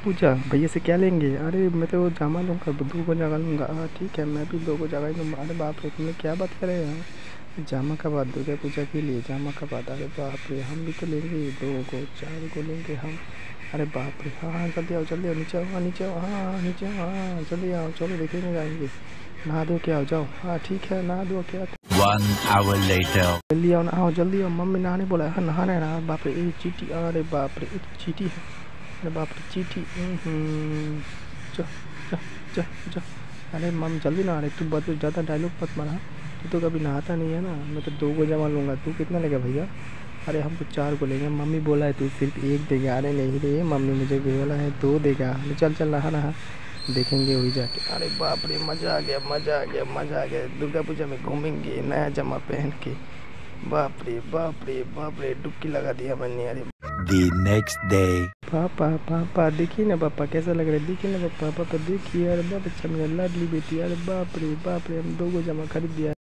पूजा भैया से क्या लेंगे? अरे मैं तो जामा लूँगा, 2 को जगह लूँगा। हाँ ठीक है, मैं भी 2 को जगह ही लूँगा। अरे बाप रे, तुमने क्या बात कर रहे हैं? जामा का बात, दुर्गा पूजा के लिए जामा का बात। अरे बाप रे, हम भी तो लेंगे 2 को, 4 को लेंगे हम। अरे बाप रे, हाँ हाँ जल्दी आओ जल्दी आओ, नीचे आओ, हाँ नीचे आओ, हाँ हाँ नीचे आओ, हाँ जल्दी आओ, चलो देखेंगे जाएंगे। नहा धो के आओ, जाओ। हाँ ठीक है, नहा धो के आओ। 1 hour later. जल्दी आओ, नहाओ जल्दी आओ, मम्मी नहाने बोला है। हाँ नहाना है ना। बाप रे, एक चींटी, अरे बाप रे एक चींटी है। अरे बाप रे चींटी। जा जा जा जा। अरे मम जल्दी नहा रहे, तू बहुत ज़्यादा डायलॉग मत मारा। तू तो कभी नहाता नहीं है ना। मैं तो 2 को जमा लूँगा, तू कितना लेगा भैया? अरे हम तो 4 को लेंगे, मम्मी बोला है तू सिर्फ 1 देगा। अरे नहीं रे, मम्मी मुझे बोला है 2 देगा। चल चल नहा नहा, देखेंगे वही जाके। अरे बाप रे, मज़ा आ गया मज़ा आ गया मज़ा आ गया। दुर्गा पूजा में घूमेंगे नया जमा पहन के। बाप रे बाप रे बाप रे, डुबकी लगा दिया मैंने। अरे The next day. पापा पापा देखिए ना, पापा कैसा लग रहा है, देखिए ना पापा, पापा देखिए। अरे बहुत अच्छा, मेरा लाडली बेटी। अरे बाप रे हम 2 को जमा खरीद दिया।